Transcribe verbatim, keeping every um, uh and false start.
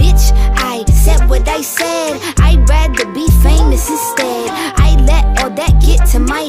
bitch, I said what I said. I'd rather be famous instead. I let all that get to my